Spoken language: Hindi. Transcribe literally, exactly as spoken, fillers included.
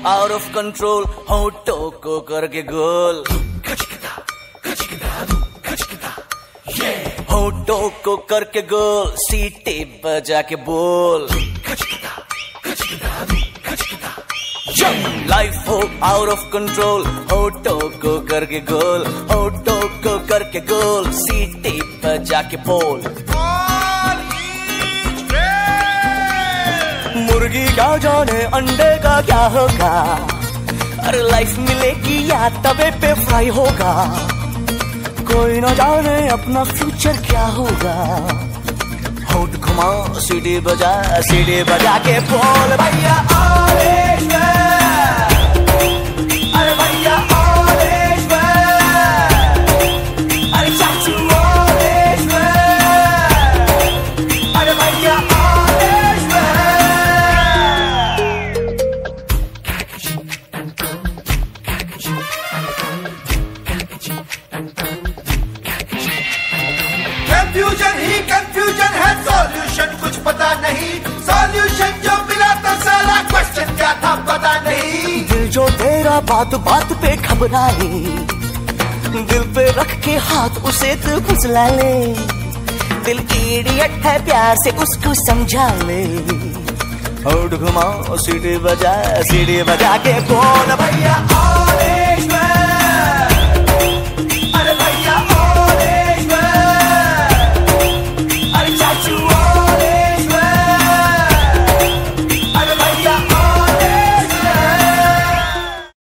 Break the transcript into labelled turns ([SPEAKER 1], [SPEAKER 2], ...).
[SPEAKER 1] आउट ऑफ कंट्रोल, होठों को करके गोल, होठों को करके गोल, सीटी बजा के बोल, लाइफ हो आउट ऑफ कंट्रोल, होठों को करके गोल, होठों को करके गोल, सीटी बजा के बोल। मुर्गी क्या जाने अंडे का क्या होगा, अरे लाइफ मिलेगी या तवे पे फ्राई होगा, कोई न जाने अपना फ्यूचर क्या होगा। होठ घुमा सीढ़ी बजा, सीढ़ी बजा के बोल भैया ऑल इज वेल, अरे भैया ऑल इज वेल, अरे चाचू ऑल इज वेल, अरे भैया ऑल इज
[SPEAKER 2] कंफ्यूजन ही कंफ्यूजन है, सॉल्यूशन कुछ पता नहीं, सॉल्यूशन जो मिला तो सारा क्वेश्चन क्या था पता नहीं।
[SPEAKER 1] दिल जो तेरा बात बात पे घबराए, दिल पे रख के हाथ उसे तू फुसला ले, दिल इडियट है प्यार से उसको समझा ले। होठ घुमाओ सीढ़ी बजा, सीढ़ी बजा के बोल भैया।